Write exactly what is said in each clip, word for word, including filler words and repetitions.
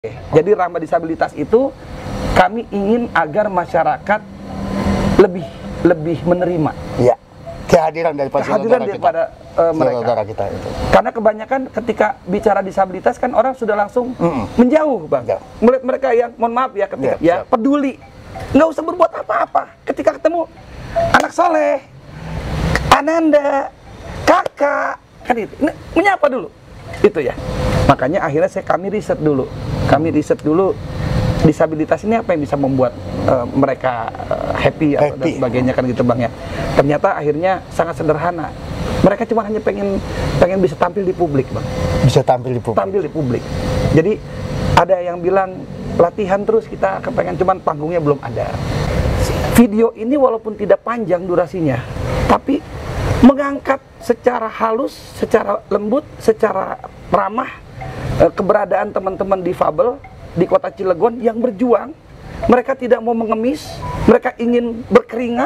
Jadi Rahma Disabilitas itu kami ingin agar masyarakat lebih lebih menerima ya kehadiran daripada kehadiran daripada kita. Uh, mereka kita itu. Karena kebanyakan ketika bicara disabilitas kan orang sudah langsung mm -mm. menjauh, Bang. Melihat mereka yang mohon maaf ya ketika ya, ya peduli, nggak usah berbuat apa-apa. Ketika ketemu anak soleh, Ananda, kakak, kan itu menyapa dulu. Itu ya. Makanya akhirnya saya kami riset dulu. Kami riset dulu disabilitas ini apa yang bisa membuat uh, mereka uh, happy, happy atau dan sebagainya kan gitu, Bang ya. Ternyata akhirnya sangat sederhana. Mereka cuma hanya pengen pengen bisa tampil di publik, Bang. Bisa tampil di publik. Tampil di publik. Jadi ada yang bilang latihan terus kita kepengen, cuman panggungnya belum ada. Video ini walaupun tidak panjang durasinya, tapi mengangkat secara halus, secara lembut, secara ramah keberadaan teman-teman difabel di kota Cilegon yang berjuang. Mereka tidak mau mengemis, mereka ingin berkeringat.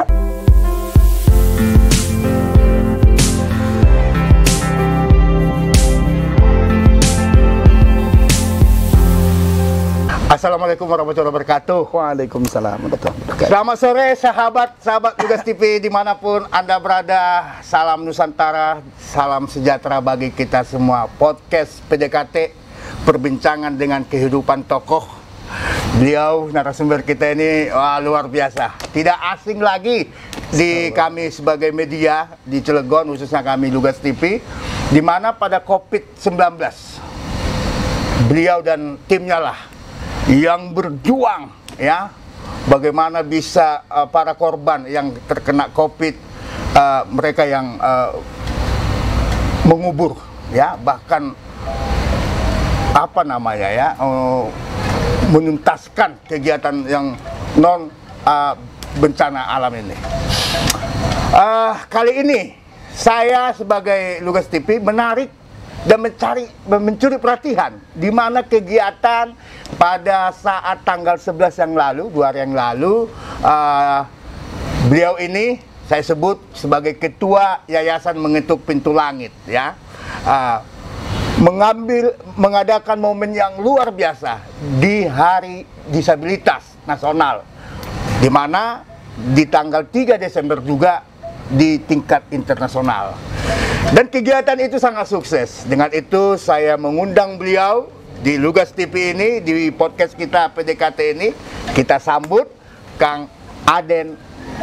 Assalamualaikum warahmatullahi wabarakatuh. Waalaikumsalam warahmatullahi wabarakatuh. Selamat sore sahabat sahabat Lugas T V dimanapun Anda berada. Salam Nusantara, salam sejahtera bagi kita semua. Podcast P D K T, perbincangan dengan kehidupan tokoh. Beliau narasumber kita ini wah, luar biasa. Tidak asing lagi di kami sebagai media di Cilegon, khususnya kami Lugas T V, di mana pada COVID sembilan belas beliau dan timnya lah yang berjuang ya, bagaimana bisa uh, para korban yang terkena COVID, uh, mereka yang uh, mengubur ya, bahkan apa namanya ya, uh, menuntaskan kegiatan yang non uh, bencana alam ini. Uh, kali ini saya sebagai Lugas T V menarik dan mencari mencuri perhatian di mana kegiatan pada saat tanggal sebelas yang lalu, dua hari yang lalu, uh, beliau ini saya sebut sebagai ketua Yayasan Mengetuk Pintu Langit ya, uh, mengambil mengadakan momen yang luar biasa di Hari Disabilitas Nasional, di mana di tanggal tiga Desember juga di tingkat internasional. Dan kegiatan itu sangat sukses. Dengan itu saya mengundang beliau di Lugas T V ini, di podcast kita P D K T ini. Kita sambut Kang Aden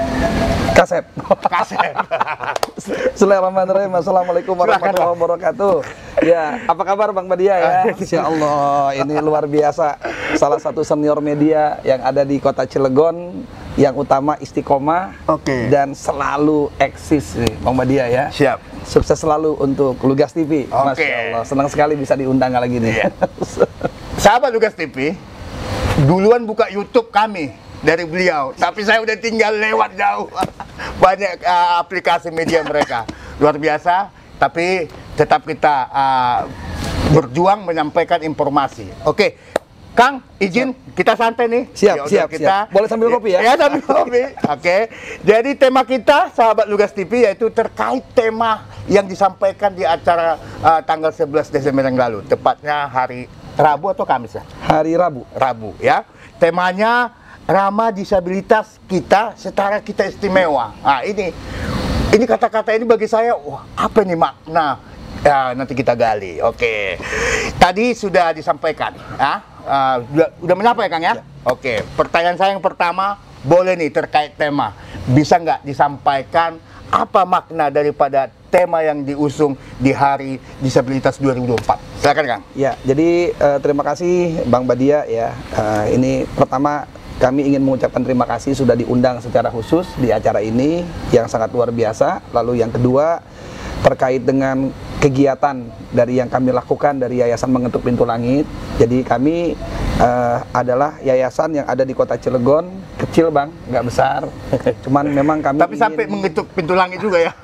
Kasep. Kasep. Bismillahirrahmanirrahim. Assalamualaikum warahmatullahi wabarakatuh. Ya, apa kabar Bang Badia ya? Insya Allah, ini luar biasa. Salah satu senior media yang ada di kota Cilegon, yang utama istiqomah, okay, dan selalu eksis nih Bang Badia ya. Siap. Sukses selalu untuk Lugas T V. Okay. Masya Allah, senang sekali bisa diundang lagi nih. Yeah. Sahabat Lugas T V, duluan buka YouTube kami dari beliau, tapi saya udah tinggal lewat jauh. Banyak uh, aplikasi media mereka luar biasa, tapi tetap kita uh, berjuang menyampaikan informasi. Oke, Kang, izin siap, kita santai nih. Siap, siap, kita, siap. Boleh sambil kopi ya? Ya, sambil kopi. Oke, jadi tema kita, sahabat Lugas T V, yaitu terkait tema yang disampaikan di acara uh, tanggal sebelas Desember yang lalu, tepatnya hari Rabu atau Kamis ya? Hari Rabu. Rabu ya. Temanya Rahma Disabilitas kita setara kita istimewa. Nah, ini ini kata-kata ini bagi saya, wah, apa nih makna? Ya, nanti kita gali. Oke. Tadi sudah disampaikan, ya. Uh, udah, udah menyapa ya, Kang ya? Ya. Oke. Pertanyaan saya yang pertama, boleh nih terkait tema. Bisa nggak disampaikan apa makna daripada tema yang diusung di Hari Disabilitas dua ribu dua puluh empat? Silakan, Kang. Ya, jadi uh, terima kasih Bang Badia ya. Uh, ini pertama kami ingin mengucapkan terima kasih sudah diundang secara khusus di acara ini yang sangat luar biasa. Lalu yang kedua, terkait dengan kegiatan dari yang kami lakukan dari Yayasan Mengetuk Pintu Langit. Jadi kami uh, adalah yayasan yang ada di kota Cilegon, kecil Bang, nggak besar. Cuman memang kami tapi ingin, sampai mengetuk pintu langit juga ya.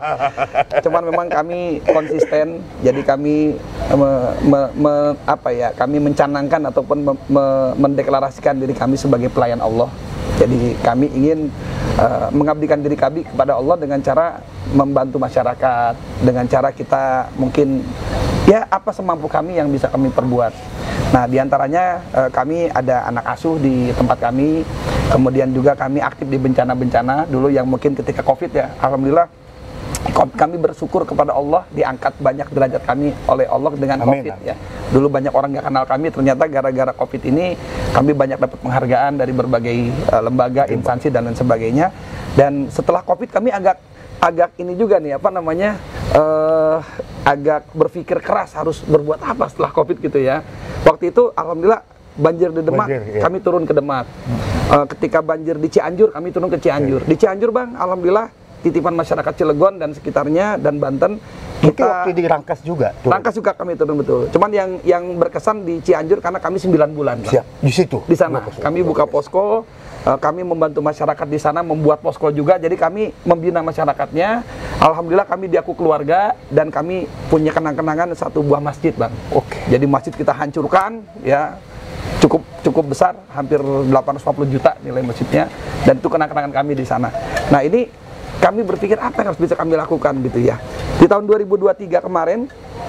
Cuman memang kami konsisten. Jadi kami me, me, me, apa ya? Kami mencanangkan ataupun me, me, mendeklarasikan diri kami sebagai pelayan Allah. Jadi kami ingin uh, mengabdikan diri kami kepada Allah dengan cara membantu masyarakat, dengan cara kita mungkin ya apa semampu kami yang bisa kami perbuat. Nah, diantaranya uh, kami ada anak asuh di tempat kami, kemudian juga kami aktif di bencana-bencana dulu yang mungkin ketika COVID ya, alhamdulillah kami bersyukur kepada Allah diangkat banyak derajat kami oleh Allah dengan Amin. COVID ya. Dulu banyak orang nggak kenal kami, ternyata gara-gara COVID ini kami banyak dapat penghargaan dari berbagai uh, lembaga, instansi dan lain sebagainya. Dan setelah COVID kami agak agak ini juga nih apa namanya uh, agak berpikir keras harus berbuat apa setelah COVID gitu ya. Waktu itu alhamdulillah banjir di Demak, banjir, iya. kami turun ke Demak. Hmm. Uh, ketika banjir di Cianjur, kami turun ke Cianjur. Di Cianjur Bang, alhamdulillah titipan masyarakat Cilegon dan sekitarnya dan Banten. Mungkin Kita waktu di Rangkas juga. Turun. Rangkas juga kami turun betul. Cuman yang yang berkesan di Cianjur karena kami sembilan bulan Bang. Siap. Di situ. Di sana kami buka posko. Uh, kami membantu masyarakat di sana membuat posko juga, jadi kami membina masyarakatnya. Alhamdulillah kami diaku keluarga dan kami punya kenang-kenangan satu buah masjid Bang. Oke. Jadi masjid kita hancurkan ya, cukup cukup besar, hampir delapan ratus lima puluh juta nilai masjidnya, dan itu kenang-kenangan kami di sana. Nah ini kami berpikir apa yang harus bisa kami lakukan gitu ya. Di tahun dua ribu dua puluh tiga kemarin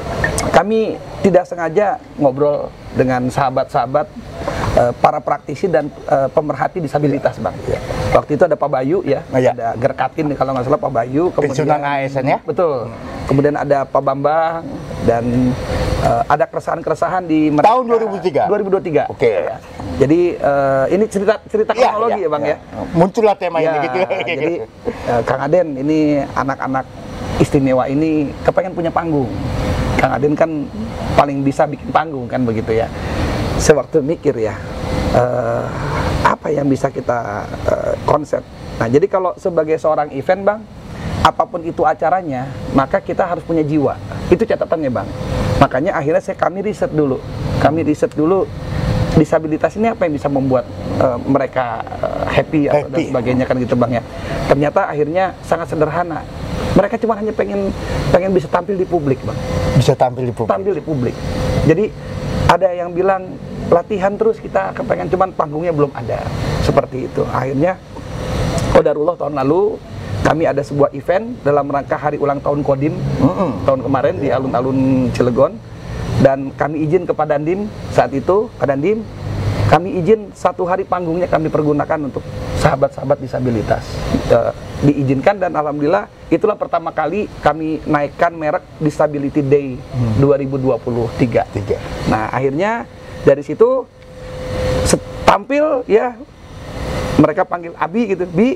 kami tidak sengaja ngobrol dengan sahabat-sahabat uh, para praktisi dan uh, pemerhati disabilitas Bang. Ya. Waktu itu ada Pak Bayu ya, oh, ya. Ada Gerkatin kalau nggak salah Pak Bayu. Pensiunan A S N ya? Betul. Kemudian ada Pak Bambang dan uh, ada keresahan-keresahan di mereka. Tahun dua ribu tiga? dua ribu dua puluh tiga. Oke. Okay. Ya. Jadi uh, ini cerita cerita ya, kronologi ya, ya Bang ya. ya. Muncullah tema ya, ini gitu. Jadi uh, Kang Aden ini anak-anak istimewa ini kepengen punya panggung. Kang Aden kan paling bisa bikin panggung kan begitu ya. Sewaktu mikir ya, uh, apa yang bisa kita uh, konsep. Nah jadi kalau sebagai seorang event Bang, apapun itu acaranya, maka kita harus punya jiwa. Itu catatannya Bang. Makanya akhirnya saya kami riset dulu. Kami riset dulu disabilitas ini apa yang bisa membuat uh, mereka uh, happy, happy atau dan sebagainya kan gitu Bang ya. Ternyata akhirnya sangat sederhana. Mereka cuma hanya pengen pengen bisa tampil di publik Bang. Bisa tampil di publik. Tampil di publik. Jadi ada yang bilang latihan terus kita kepengen cuman panggungnya belum ada. Seperti itu. Akhirnya qadarullah tahun lalu kami ada sebuah event dalam rangka hari ulang tahun Kodim mm-hmm. tahun kemarin yeah. di alun-alun Cilegon, dan kami izin ke Pak Dandim saat itu, Pak Dandim kami izin satu hari panggungnya kami pergunakan untuk sahabat-sahabat disabilitas. E, diizinkan dan alhamdulillah itulah pertama kali kami naikkan merek Disability Day hmm. dua ribu dua puluh tiga. Tiga. Nah akhirnya dari situ tampil ya, mereka panggil Abi gitu, Bi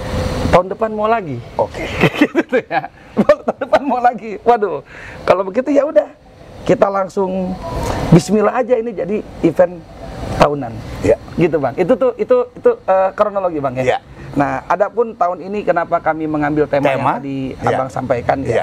tahun depan mau lagi. Oke. Okay. gitu ya. Tahun depan mau lagi. Waduh, kalau begitu ya udah kita langsung Bismillah aja ini jadi event tahunan. Ya. Gitu Bang. Itu tuh itu itu uh, kronologi Bang ya. Ya. Nah, adapun tahun ini kenapa kami mengambil tema, tema? yang tadi ya. Abang sampaikan ya. ya.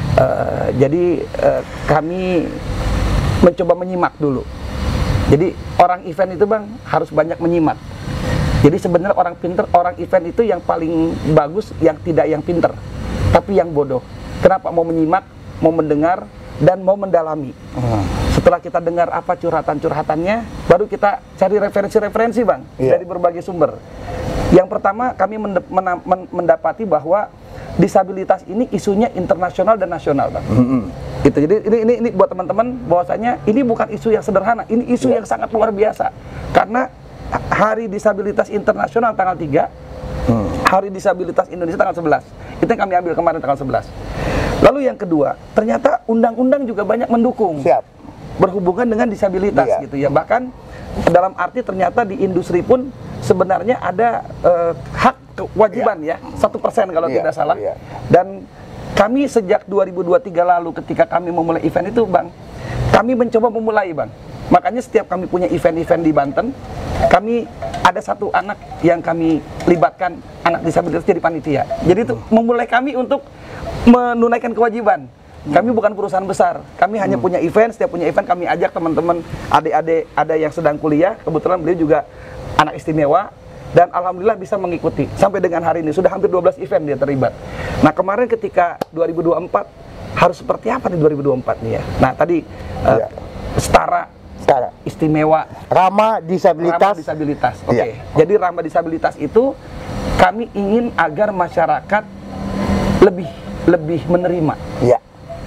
Uh, jadi uh, kami mencoba menyimak dulu. Jadi orang event itu Bang harus banyak menyimak. Jadi sebenarnya orang pinter, orang event itu yang paling bagus yang tidak yang pinter, tapi yang bodoh. Kenapa? Mau menyimak, mau mendengar, dan mau mendalami. Hmm. Setelah kita dengar apa curhatan-curhatannya, baru kita cari referensi-referensi Bang yeah. dari berbagai sumber. Yang pertama kami mendapati bahwa disabilitas ini isunya internasional dan nasional Bang. Mm-hmm. Gitu. Jadi ini, ini ini buat teman-teman bahwasanya ini bukan isu yang sederhana, ini isu yeah. yang sangat luar biasa. Karena Hari Disabilitas Internasional tanggal tiga, hmm. Hari Disabilitas Indonesia tanggal sebelas. Itu yang kami ambil kemarin tanggal sebelas. Lalu yang kedua, ternyata undang-undang juga banyak mendukung. Siap. Berhubungan dengan disabilitas iya. gitu ya. Bahkan dalam arti ternyata di industri pun sebenarnya ada uh, hak kewajiban iya. ya, satu persen kalau iya. tidak salah. Iya. Dan kami sejak dua ribu dua puluh tiga lalu ketika kami memulai event itu Bang, kami mencoba memulai Bang. Makanya setiap kami punya event-event di Banten, kami ada satu anak yang kami libatkan anak disabilitas jadi panitia. Jadi itu hmm. memulai kami untuk menunaikan kewajiban. Kami bukan perusahaan besar, kami hanya hmm. punya event, setiap punya event kami ajak teman-teman, adik-adik ada yang sedang kuliah, kebetulan beliau juga anak istimewa, dan alhamdulillah bisa mengikuti. Sampai dengan hari ini, sudah hampir dua belas event dia terlibat. Nah kemarin ketika dua ribu dua puluh empat, harus seperti apa nih dua ribu dua puluh empat nih ya? Nah tadi, uh, ya. setara, setara, istimewa, ramah disabilitas. Ramah disabilitas, oke. Okay. Ya. Jadi ramah disabilitas itu, kami ingin agar masyarakat lebih, lebih menerima. Ya.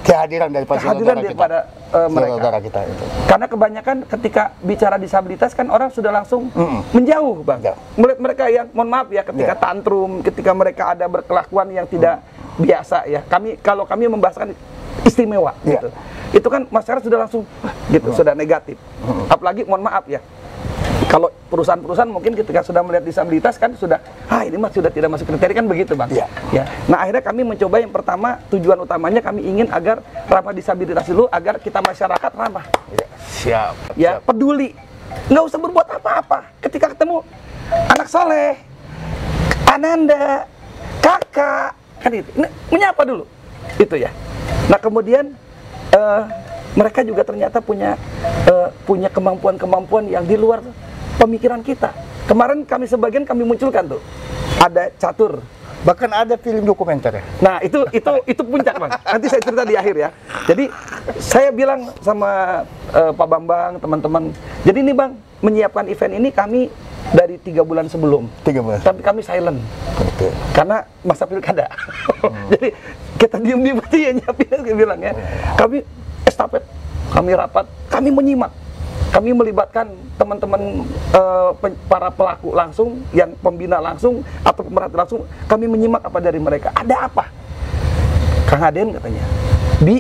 kehadiran daripada kehadiran saudara daripada kita. Uh, mereka. Saudara kita itu. Karena kebanyakan ketika bicara disabilitas kan orang sudah langsung mm-mm. menjauh, Bang. Ya. Melihat mereka yang, mohon maaf ya, ketika ya. tantrum, ketika mereka ada berkelakuan yang tidak mm. biasa ya. Kami kalau kami membahaskan istimewa ya. gitu. Itu kan masyarakat sudah langsung gitu, mm. sudah negatif. Mm. Apalagi mohon maaf ya. Kalau perusahaan-perusahaan mungkin ketika sudah melihat disabilitas kan sudah, ah ini mah sudah tidak masuk kriteria kan begitu, Bang. Ya. ya. Nah akhirnya kami mencoba yang pertama, tujuan utamanya kami ingin agar ramah disabilitas dulu, agar kita masyarakat ramah. Ya. Siap. Ya, siap. Peduli. Nggak usah berbuat apa-apa. Ketika ketemu anak soleh, ananda, kakak, kan itu. Ini, menyapa dulu. Itu ya. Nah kemudian uh, mereka juga ternyata punya uh, punya kemampuan-kemampuan yang di luar pemikiran kita. Kemarin kami sebagian kami munculkan tuh, ada catur, bahkan ada film dokumenter ya. Nah itu itu itu puncak, Bang. Nanti saya cerita di akhir ya. Jadi saya bilang sama uh, Pak Bambang, teman-teman. Jadi ini Bang, menyiapkan event ini kami dari tiga bulan sebelum. Tiga bulan. Tapi kami silent. Oke. Karena masa pilkada. Hmm. Jadi kita diem-diem aja ya nyiapin, saya bilang ya. Kami estafet, kami rapat, kami menyimak. Kami melibatkan teman-teman uh, para pelaku langsung, yang pembina langsung atau pemerhati langsung. Kami menyimak apa dari mereka. Ada apa? Kang Aden katanya, Bi,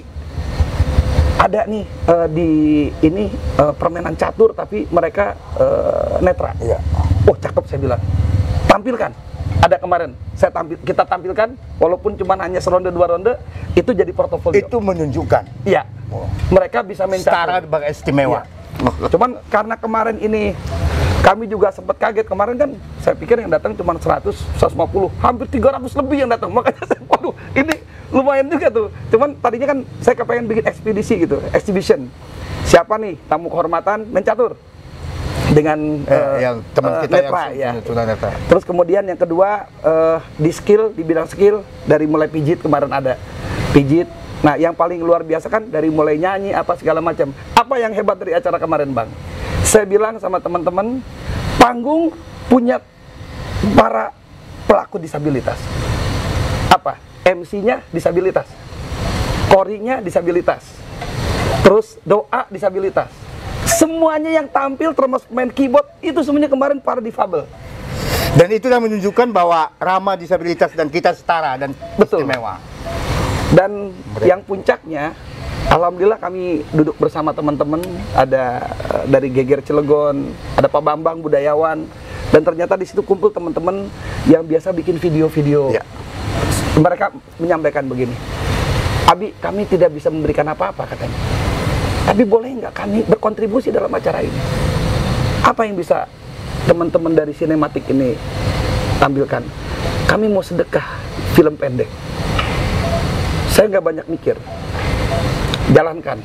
ada nih uh, di ini uh, permainan catur tapi mereka uh, netra. Iya. Oh cakep, saya bilang. Tampilkan. Ada kemarin saya tampil, kita tampilkan walaupun cuma hanya seronde dua ronde, itu jadi portofolio. Itu menunjukkan. Iya. Oh. Mereka bisa main setara sebagai istimewa. Iya. Cuman karena kemarin ini kami juga sempat kaget. Kemarin kan saya pikir yang datang cuma seratus, seratus lima puluh, hampir tiga ratus lebih yang datang. Makanya saya, waduh, ini lumayan juga tuh. Cuman tadinya kan saya kepengen bikin ekspedisi gitu, exhibition. Siapa nih tamu kehormatan mencatur dengan eh, uh, yang teman kita netra, yang ya. Netra. Terus kemudian yang kedua uh, di skill, di bidang skill, dari mulai pijit kemarin ada pijit. Nah, yang paling luar biasa kan dari mulai nyanyi apa segala macam. Apa yang hebat dari acara kemarin, Bang? Saya bilang sama teman-teman, panggung punya para pelaku disabilitas. Apa? M C-nya disabilitas. Korinya disabilitas. Terus doa disabilitas. Semuanya yang tampil termasuk main keyboard itu semuanya kemarin para difabel. Dan itu yang menunjukkan bahwa ramah disabilitas dan kita setara dan betul. Istimewa. Dan mereka. Yang puncaknya, alhamdulillah kami duduk bersama teman-teman, ada uh, dari Geger Cilegon, ada Pak Bambang budayawan, dan ternyata di situ kumpul teman-teman yang biasa bikin video-video. Ya. Mereka menyampaikan begini, Abi, kami tidak bisa memberikan apa-apa katanya, tapi boleh nggak kami berkontribusi dalam acara ini? Apa yang bisa teman-teman dari sinematik ini tampilkan? Kami mau sedekah film pendek. Saya nggak banyak mikir, jalankan.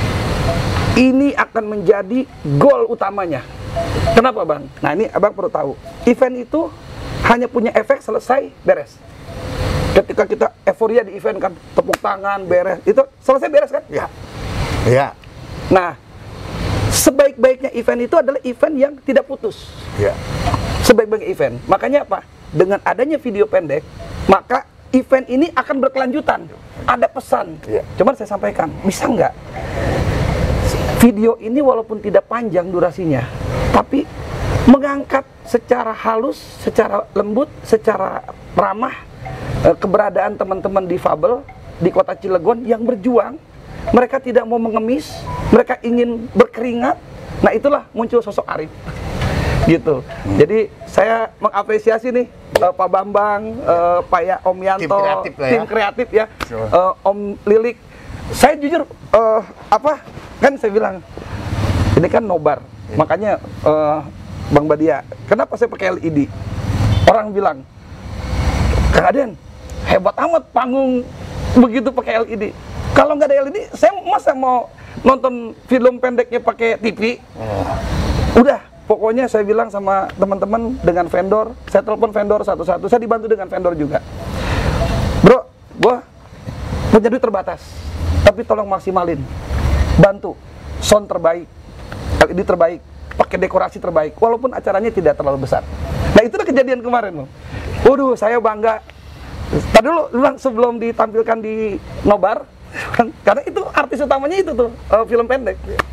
Ini akan menjadi goal utamanya. Kenapa, Bang? Nah ini Abang perlu tahu, event itu hanya punya efek selesai beres. Ketika kita euforia di event kan, tepuk tangan, beres, itu selesai beres kan? Ya. Ya. Nah, sebaik-baiknya event itu adalah event yang tidak putus. Ya. Sebaik-baiknya event. Makanya apa? Dengan adanya video pendek, maka event ini akan berkelanjutan. Ada pesan. Ya. Cuman saya sampaikan, bisa nggak video ini walaupun tidak panjang durasinya, tapi mengangkat secara halus, secara lembut, secara ramah eh, keberadaan teman-teman difabel di kota Cilegon yang berjuang. Mereka tidak mau mengemis, mereka ingin berkeringat. Nah itulah muncul sosok Arif. Gitu. Hmm. Jadi saya mengapresiasi nih uh, Pak Bambang, uh, Pak ya, Om Yanto, tim kreatif, ya. Tim kreatif ya, uh, Om Lilik. Saya jujur uh, apa kan saya bilang ini kan nobar, ya. Makanya uh, Bang Badia, kenapa saya pakai L E D? Orang bilang, Kang Aden, hebat amat panggung begitu pakai L E D. Kalau nggak ada L E D, saya masa mau nonton film pendeknya pakai T V? Ya. Udah. Pokoknya saya bilang sama teman-teman dengan vendor, saya telepon vendor satu-satu, saya dibantu dengan vendor juga. Bro, gua punya duit terbatas, tapi tolong maksimalin, bantu, sound terbaik, L E D terbaik, pakai dekorasi terbaik, walaupun acaranya tidak terlalu besar. Nah itulah kejadian kemarin loh. Waduh, saya bangga. Tadi dulu sebelum ditampilkan di nobar, Karena itu artis utamanya itu tuh, uh, film pendek.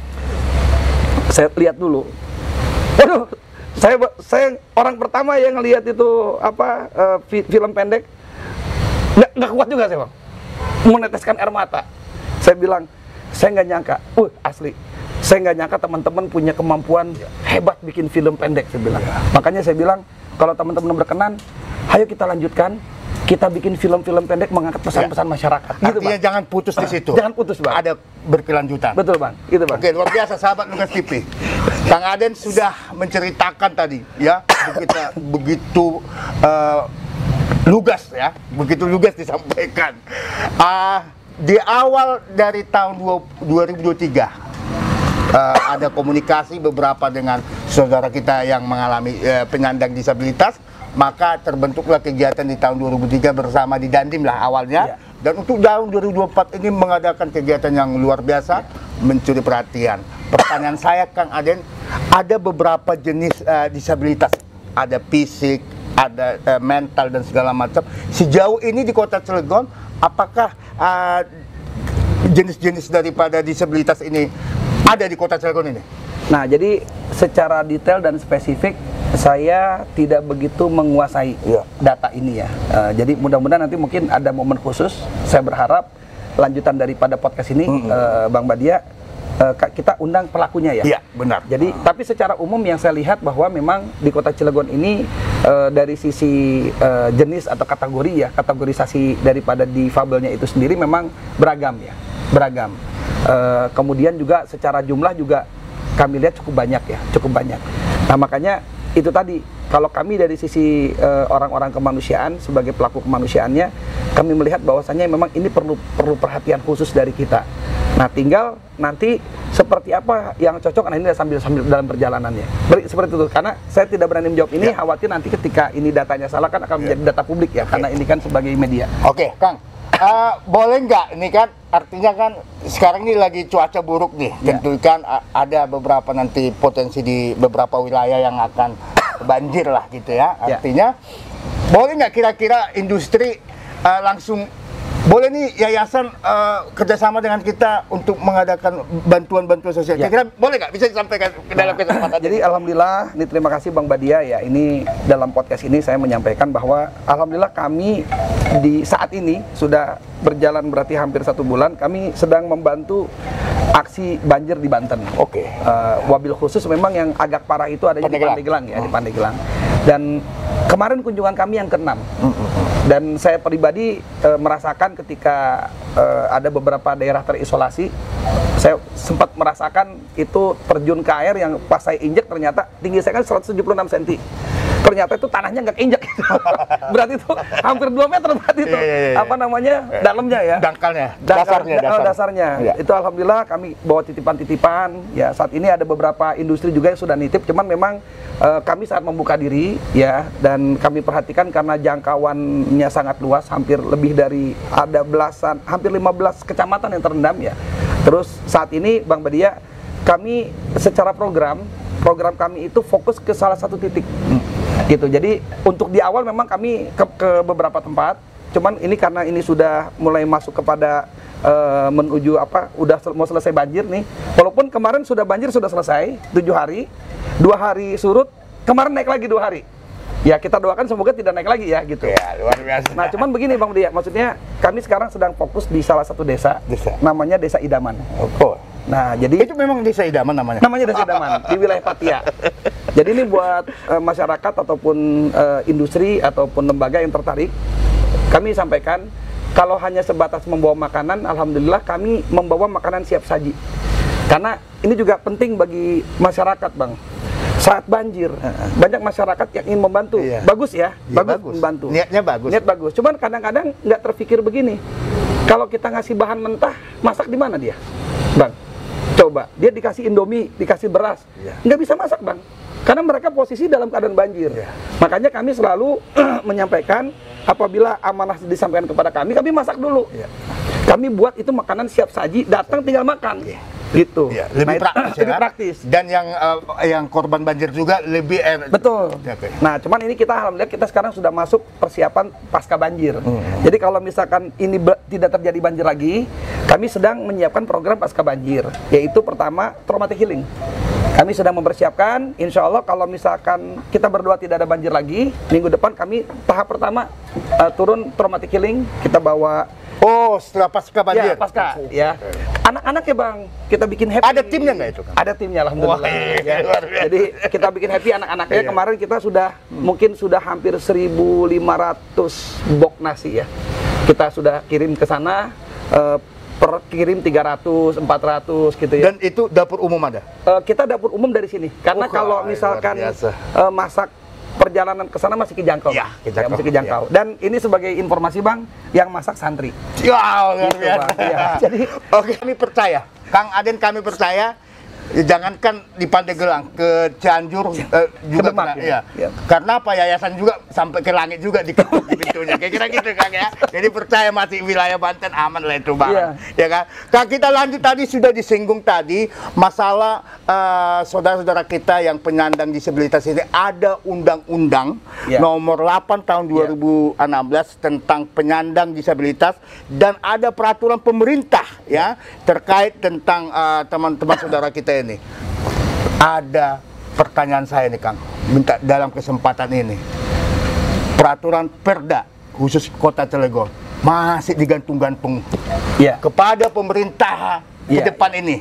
Saya lihat dulu. Waduh, saya saya orang pertama yang ngelihat itu apa uh, fi, film pendek. Nggak, nggak kuat juga saya, Bang. Meneteskan air mata. Saya bilang, saya nggak nyangka. Uh, asli. Saya nggak nyangka teman-teman punya kemampuan hebat bikin film pendek, saya bilang. Ya. Makanya saya bilang, kalau teman-teman berkenan, ayo kita lanjutkan. Kita bikin film-film pendek mengangkat pesan-pesan ya. Masyarakat. Gitu, artinya Bang. Jangan putus di situ. Jangan putus, Bang. Ada berkelanjutan. Betul, Bang. Gitu, Bang. Oke, luar biasa sahabat Lukas T V. Kang Aden sudah menceritakan tadi, ya, begitu begitu uh, lugas ya, begitu lugas disampaikan. Uh, di awal dari tahun dua ribu dua puluh tiga uh, ada komunikasi beberapa dengan saudara kita yang mengalami uh, penyandang disabilitas. Maka terbentuklah kegiatan di tahun dua ribu tiga bersama di Dandim lah awalnya. Ya. Dan untuk tahun dua ribu dua puluh empat ini mengadakan kegiatan yang luar biasa, ya. Mencuri perhatian. Pertanyaan saya, Kang Aden, ada beberapa jenis uh, disabilitas. Ada fisik, ada uh, mental dan segala macam. Sejauh ini di Kota Cilegon, apakah jenis-jenis uh, daripada disabilitas ini ada di Kota Cilegon ini? Nah, jadi secara detail dan spesifik saya tidak begitu menguasai ya. Data ini ya. Uh, jadi mudah-mudahan nanti mungkin ada momen khusus. Saya berharap lanjutan daripada podcast ini, mm-hmm. uh, Bang Badia, uh, kita undang pelakunya ya. Iya, benar. Jadi, hmm. tapi secara umum yang saya lihat bahwa memang di Kota Cilegon ini uh, dari sisi uh, jenis atau kategori ya, kategorisasi daripada difabelnya itu sendiri memang beragam ya, beragam. Uh, kemudian juga secara jumlah juga kami lihat cukup banyak ya, cukup banyak. Nah makanya itu tadi, kalau kami dari sisi uh, orang-orang kemanusiaan sebagai pelaku kemanusiaannya, kami melihat bahwasannya memang ini perlu perlu perhatian khusus dari kita. Nah tinggal nanti seperti apa yang cocok, nah ini sambil sambil dalam perjalanannya. Ber, seperti itu, karena saya tidak berani menjawab ini, ya. Khawatir nanti ketika ini datanya salah kan akan menjadi ya. Data publik ya, karena ini kan sebagai media. Oke, Kang. Uh, boleh nggak, ini kan artinya kan sekarang ini lagi cuaca buruk nih, yeah. Tentu kan uh, ada beberapa nanti potensi di beberapa wilayah yang akan banjir lah gitu ya, artinya yeah. Boleh nggak kira-kira industri uh, langsung boleh nih yayasan uh, kerjasama dengan kita untuk mengadakan bantuan-bantuan sosial, yeah. Kira-kira boleh nggak, bisa disampaikan ke dalam kesempatan? Jadi alhamdulillah, ini terima kasih Bang Badia ya, ini dalam podcast ini saya menyampaikan bahwa alhamdulillah kami di saat ini sudah berjalan berarti hampir satu bulan, kami sedang membantu aksi banjir di Banten. Oke. Okay. Uh, wabil khusus memang yang agak parah itu adanya di Pandeglang ya, hmm. di Pandeglang. Dan kemarin kunjungan kami yang keenam. Hmm. Dan saya pribadi uh, merasakan ketika uh, ada beberapa daerah terisolasi, saya sempat merasakan itu terjun ke air yang pas saya injek ternyata tinggi saya kan seratus tujuh puluh enam sentimeter. Ternyata itu tanahnya nggak injek. Berarti itu hampir dua meter berarti itu. Yeah, yeah, yeah. Apa namanya? Dalamnya ya. Dangkalnya. Dangkal, dasarnya. Dasar. dasarnya. Yeah. Itu alhamdulillah kami bawa titipan-titipan. Ya saat ini ada beberapa industri juga yang sudah nitip. Cuman memang uh, kami saat membuka diri ya, dan kami perhatikan karena jangkauannya sangat luas, hampir lebih dari ada belasan, hampir lima belas kecamatan yang terendam ya. Terus saat ini Bang Badia, kami secara program program kami itu fokus ke salah satu titik. Hmm. Gitu. Jadi untuk di awal memang kami ke, ke beberapa tempat, cuman ini karena ini sudah mulai masuk kepada uh, menuju apa, udah sel mau selesai banjir nih. Walaupun kemarin sudah banjir sudah selesai tujuh hari, dua hari surut, kemarin naik lagi dua hari. Ya kita doakan semoga tidak naik lagi ya gitu. Ya, luar biasa. Nah cuman begini Bang Dia, maksudnya kami sekarang sedang fokus di salah satu desa, desa. namanya Desa Idaman. Oh. Nah, jadi itu memang Desa Idaman namanya. Namanya Desa Idaman di wilayah Patia. Jadi ini buat uh, masyarakat ataupun uh, industri ataupun lembaga yang tertarik, kami sampaikan kalau hanya sebatas membawa makanan, alhamdulillah kami membawa makanan siap saji. Karena ini juga penting bagi masyarakat, Bang. Saat banjir, banyak masyarakat yang ingin membantu. Iya. Bagus ya, iya, bagus, bagus membantu. Niatnya bagus. Niat bagus. Cuman kadang-kadang nggak terpikir begini. Kalau kita ngasih bahan mentah, masak di mana dia, Bang? Coba, dia dikasih Indomie, dikasih beras, ya. Nggak bisa masak Bang, karena mereka posisi dalam keadaan banjir. Ya. Makanya kami selalu menyampaikan, apabila amanah disampaikan kepada kami, kami masak dulu. Ya. Kami buat itu makanan siap saji, datang tinggal makan. Ya. Gitu. Ya, lebih, nah, praktis, lebih ya? praktis. Dan yang uh, yang korban banjir juga lebih er... betul. Okay. Nah, cuman ini kita alhamdulillah kita sekarang sudah masuk persiapan pasca banjir. Hmm. Jadi kalau misalkan ini tidak terjadi banjir lagi, kami sedang menyiapkan program pasca banjir, yaitu pertama traumatic healing. Kami sedang mempersiapkan, insya Allah kalau misalkan kita berdua tidak ada banjir lagi, minggu depan kami tahap pertama uh, turun traumatic healing, kita bawa. Oh, setelah pasca banjir? Ya, pasca, ya. Anak-anak ya Bang, kita bikin happy. Ada timnya nggak itu? Kan? Ada timnya, alhamdulillah. Wah, iya, ya. Jadi kita bikin happy anak-anaknya. Iya. Kemarin kita sudah, hmm. mungkin sudah hampir seribu lima ratus box nasi ya. Kita sudah kirim ke sana, uh, per kirim tiga ratus, empat ratus gitu ya. Dan itu dapur umum ada? Uh, kita dapur umum dari sini. Karena oh, kalau misalkan uh, masak perjalanan ke sana masih kejangkau. Ya, kejangkau. Ya, masih kejangkau. Ya. Dan ini sebagai informasi Bang, yang masak santri. Ya, luar gitu, biasa. Ya. Jadi, oke, kami percaya. Kang Aden kami percaya. Jangankan di Pandeglang, ke Cianjur eh, juga Demak, kena, ya. ya. Ya. Karena apa, yayasan juga sampai ke langit juga diketuk pintunya. Kira-kira gitu Kang ya. Jadi percaya masih wilayah Banten aman lah itu Bang. Ya. Ya kan? Kang, kita lanjut, tadi sudah disinggung tadi masalah uh, saudara-saudara kita yang penyandang disabilitas ini, ada undang-undang ya. nomor delapan tahun dua ribu enam belas tentang penyandang disabilitas, dan ada peraturan pemerintah ya terkait tentang uh, teman-teman saudara kita ini. Ada pertanyaan saya nih Kang, minta dalam kesempatan ini, peraturan Perda khusus Kota Cilegon masih digantung-gantung ya. kepada pemerintah ya. ke depan ini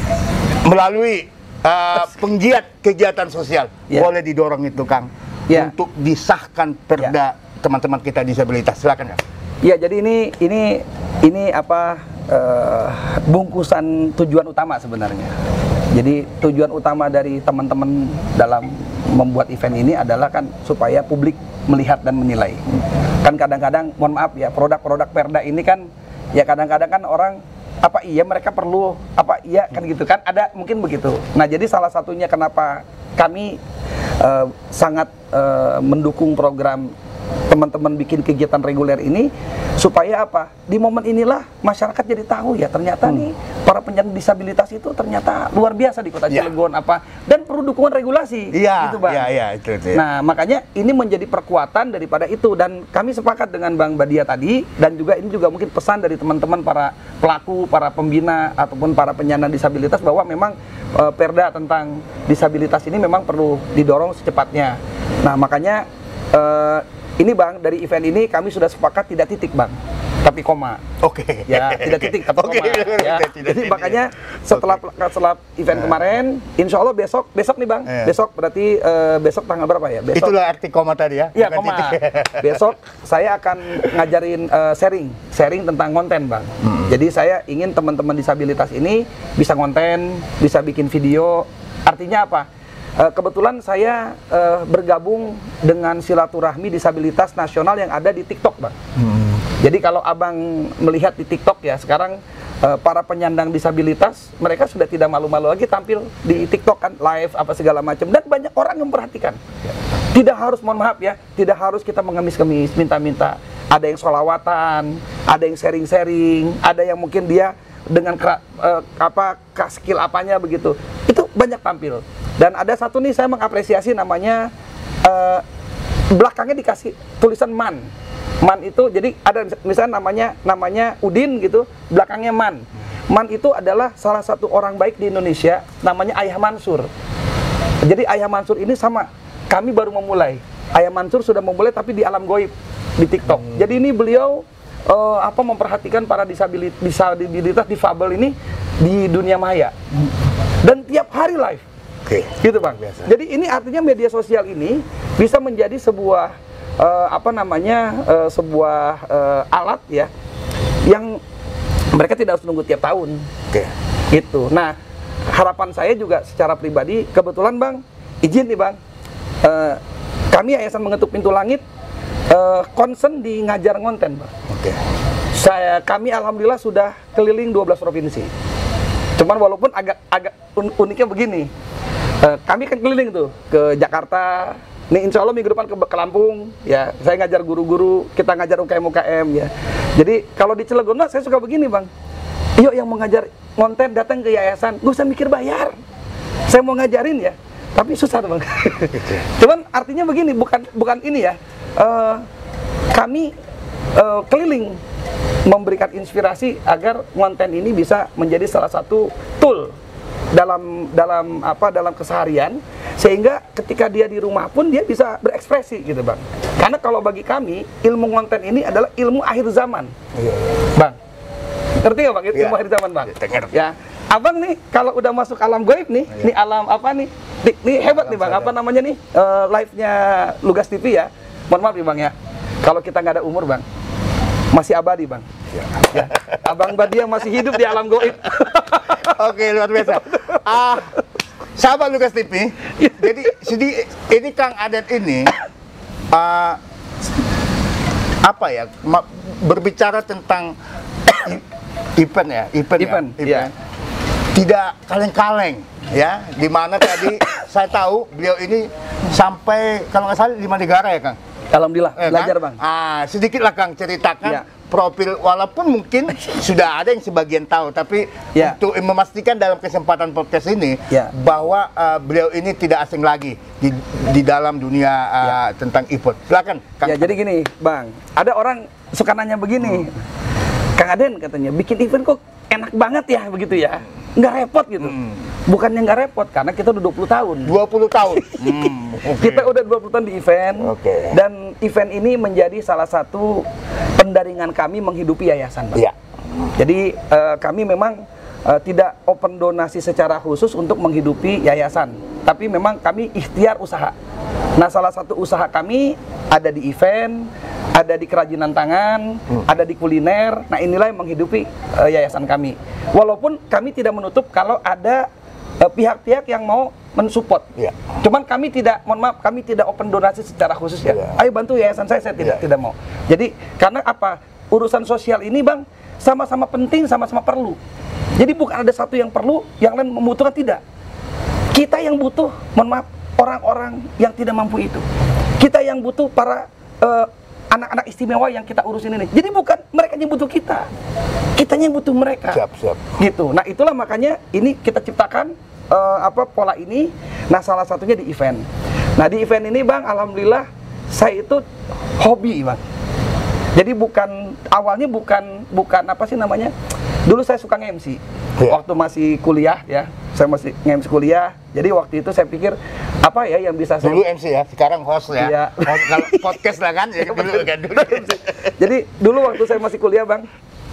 melalui uh, penggiat kegiatan sosial, ya. boleh didorong itu Kang ya. untuk disahkan Perda teman-teman ya. kita disabilitas. Silakan Kang. Ya, jadi ini ini ini apa uh, bungkusan tujuan utama sebenarnya. Jadi tujuan utama dari teman-teman dalam membuat event ini adalah kan supaya publik melihat dan menilai. Kan kadang-kadang, mohon maaf ya, produk-produk Perda ini kan ya kadang-kadang kan orang apa iya mereka perlu, apa iya kan gitu kan, ada mungkin begitu. Nah, jadi salah satunya kenapa kami uh, sangat uh, mendukung program teman-teman bikin kegiatan reguler ini, supaya apa? Di momen inilah masyarakat jadi tahu ya, ternyata hmm. nih para penyandang disabilitas itu ternyata luar biasa di Kota ya. Cilegon apa, dan perlu dukungan regulasi. Iya, gitu, Bang. Iya, iya, itu, itu. Nah, makanya ini menjadi perkuatan daripada itu, dan kami sepakat dengan Bang Badia tadi, dan juga ini juga mungkin pesan dari teman-teman para pelaku, para pembina ataupun para penyandang disabilitas bahwa memang e, Perda tentang disabilitas ini memang perlu didorong secepatnya. Nah, makanya e, ini Bang, dari event ini kami sudah sepakat tidak titik Bang, tapi koma. Oke. Okay. Ya, tidak titik tapi okay. koma. Ya. Tidak, Jadi tidak. makanya setelah okay. setelah event nah. kemarin, insya Allah besok besok nih Bang, yeah. besok berarti uh, besok tanggal berapa ya? Besok. Itulah arti koma tadi ya. Iya, koma. Besok saya akan ngajarin uh, sharing, sharing tentang konten Bang. Hmm. Jadi saya ingin teman-teman disabilitas ini bisa konten, bisa bikin video. Artinya apa? Uh, kebetulan saya uh, bergabung dengan silaturahmi disabilitas nasional yang ada di TikTok, Bang. Hmm. Jadi kalau Abang melihat di TikTok ya, sekarang uh, para penyandang disabilitas, mereka sudah tidak malu-malu lagi tampil di TikTok kan, live apa segala macam, dan banyak orang yang memperhatikan. Tidak harus, mohon maaf ya, tidak harus kita mengemis-kemis, minta-minta. Ada yang sholawatan, ada yang sharing-sharing, ada yang mungkin dia dengan uh, apa skill apanya begitu. Itu banyak tampil. Dan ada satu nih saya mengapresiasi, namanya uh, belakangnya dikasih tulisan man. Man itu jadi ada misalnya namanya namanya Udin gitu, belakangnya man. Man itu adalah salah satu orang baik di Indonesia, namanya Ayah Mansur. Jadi Ayah Mansur ini sama, kami baru memulai. Ayah Mansur sudah memulai tapi di alam goib di TikTok. Hmm. Jadi ini beliau uh, apa memperhatikan para disabilitas, disabilitas difabel ini di dunia maya. Dan tiap hari live. Oke, gitu Bang. Biasa. Jadi ini artinya media sosial ini bisa menjadi sebuah uh, apa namanya uh, sebuah uh, alat ya yang mereka tidak harus nunggu tiap tahun. Oke. Gitu. Nah, harapan saya juga secara pribadi, kebetulan Bang, izin nih Bang, uh, kami Yayasan Mengetuk Pintu Langit uh, concern di ngajar konten Bang. Oke. Saya kami alhamdulillah sudah keliling dua belas provinsi. Cuman walaupun agak agak un uniknya begini. Uh, kami kan keliling tuh ke Jakarta, nih insya Allah minggu depan ke, ke Lampung, ya saya ngajar guru-guru, kita ngajar U K M U K M ya. Jadi kalau di Cilegon saya suka begini Bang, yuk yang mau ngajar konten datang ke yayasan, gak usah mikir bayar, saya mau ngajarin ya, tapi susah tuh Bang. Cuman artinya begini, bukan bukan ini ya, uh, kami uh, keliling memberikan inspirasi agar konten ini bisa menjadi salah satu tool dalam dalam apa dalam keseharian, sehingga ketika dia di rumah pun dia bisa berekspresi gitu Bang. Karena kalau bagi kami ilmu konten ini adalah ilmu akhir zaman, iya. Bang. Ngerti nggak Bang? Ilmu ya. Akhir zaman Bang. Ya, ya. Abang nih kalau udah masuk alam gaib nih, ya. Nih alam apa nih? Nih, nih hebat alam nih Bang. Sadar. Apa namanya nih? Uh, live-nya Lugas T V ya. Mohon maaf nih Bang ya. Kalau kita nggak ada umur Bang, masih abadi Bang. Ya. Ya. Abang Badia masih hidup di alam gaib. Oke, luar biasa. Ah, sahabat Lugas T V. Jadi, jadi ini Kang Aden ini uh, apa ya? Berbicara tentang event ya, event, event, ya, event. Ya. Tidak kaleng-kaleng ya. Dimana tadi saya tahu beliau ini sampai kalau nggak salah lima negara ya Kang. Alhamdulillah, eh, belajar kan? Bang. Ah, sedikit lah Kang ceritakan ya. Profil, walaupun mungkin sudah ada yang sebagian tahu, tapi ya. Untuk memastikan dalam kesempatan podcast ini ya. Bahwa uh, beliau ini tidak asing lagi di, di dalam dunia uh, ya. Tentang event. Silakan Kang. Ya, jadi gini Bang, ada orang suka nanya begini, hmm. Kang Aden katanya bikin event kok enak banget ya begitu ya, nggak repot gitu. Hmm. Bukannya nggak repot, karena kita udah dua puluh tahun. dua puluh tahun. hmm, okay. Kita udah dua puluh tahun di event. Okay. Dan event ini menjadi salah satu pendaringan kami menghidupi yayasan, Bang. Yeah. Jadi uh, kami memang uh, tidak open donasi secara khusus untuk menghidupi yayasan, tapi memang kami ikhtiar usaha. Nah, salah satu usaha kami ada di event, ada di kerajinan tangan, hmm. ada di kuliner. Nah, inilah yang menghidupi uh, yayasan kami. Walaupun kami tidak menutup kalau ada pihak-pihak yang mau mensupport, ya. Cuman kami tidak, mohon maaf, kami tidak open donasi secara khusus ya. ya. Ayo bantu yayasan saya, saya tidak ya. Tidak mau. Jadi karena apa? Urusan sosial ini Bang sama-sama penting, sama-sama perlu. Jadi bukan ada satu yang perlu, yang lain membutuhkan, tidak. Kita yang butuh, mohon maaf, orang-orang yang tidak mampu itu. Kita yang butuh para uh, anak-anak istimewa yang kita urusin ini. Jadi bukan mereka yang butuh kita, kitanya yang butuh mereka. Siap, siap. Gitu. Nah, itulah makanya ini kita ciptakan uh, apa pola ini. Nah, salah satunya di event. Nah, di event ini Bang, alhamdulillah saya itu hobi Bang. Jadi bukan awalnya bukan bukan apa sih namanya? Dulu saya suka nge-M C. Yeah. Waktu masih kuliah ya. Saya masih nge-M C kuliah. Jadi waktu itu saya pikir apa ya yang bisa saya... Dulu M C ya, sekarang host ya. Iya. Host, kalau podcast lah kan. Ya, dulu, kan dulu. Jadi dulu waktu saya masih kuliah Bang,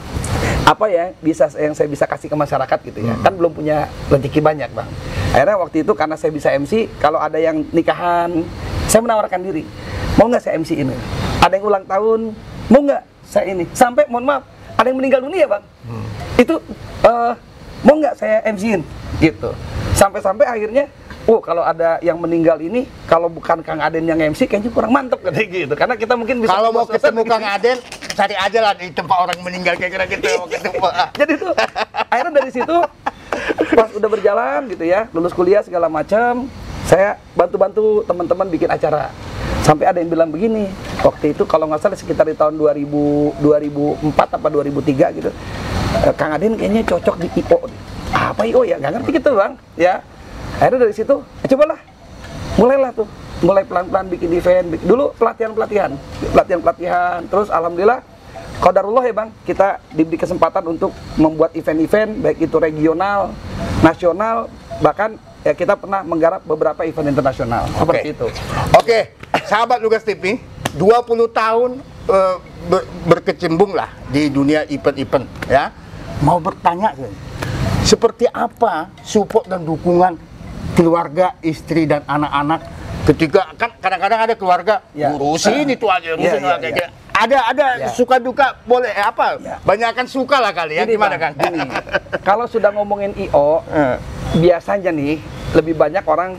apa ya bisa yang saya bisa kasih ke masyarakat gitu ya. Hmm. Kan belum punya rezeki banyak Bang. Akhirnya waktu itu karena saya bisa M C, kalau ada yang nikahan, saya menawarkan diri. Mau nggak saya M C ini? Ada yang ulang tahun, mau nggak saya ini? Sampai mohon maaf, ada yang meninggal dunia Bang. Hmm. Itu uh, mau nggak saya M C-in? Gitu. Sampai-sampai akhirnya, oh kalau ada yang meninggal ini, kalau bukan Kang Aden yang M C, kayaknya kurang mantep katanya gitu. Karena kita mungkin bisa... Kalau mau ketemu Kang Aden, cari aja lah di tempat orang meninggal kayak gitu. Jadi tuh, akhirnya dari situ, pas udah berjalan gitu ya, lulus kuliah segala macam, saya bantu-bantu teman-teman bikin acara. Sampai ada yang bilang begini, waktu itu kalau nggak salah sekitar di tahun dua ribu, dua ribu empat apa dua ribu tiga gitu, Kang Aden kayaknya cocok di I O. Apa I O ya? Nggak ngerti gitu Bang, ya. Akhirnya dari situ, eh, cobalah, mulailah tuh, mulai pelan-pelan bikin event. Bikin, dulu pelatihan-pelatihan, pelatihan-pelatihan, terus alhamdulillah, qadarullah ya Bang, kita diberi kesempatan untuk membuat event-event, baik itu regional, nasional, bahkan ya kita pernah menggarap beberapa event internasional, seperti okay. itu. Oke, okay. Sahabat Lugas T V, dua puluh tahun uh, ber berkecimpung lah di dunia event-event, ya. Mau bertanya, seperti apa support dan dukungan keluarga, istri dan anak-anak ketika kan kadang-kadang ada keluarga ya. Ngurusin uh, itu aja, ngurusin ya, ya, ya. Ada ada ya. Suka duka boleh eh, apa? Ya. Banyakan suka lah kali ya. Gini, gimana Kang? Gini, kalau sudah ngomongin I O, uh. biasanya nih lebih banyak orang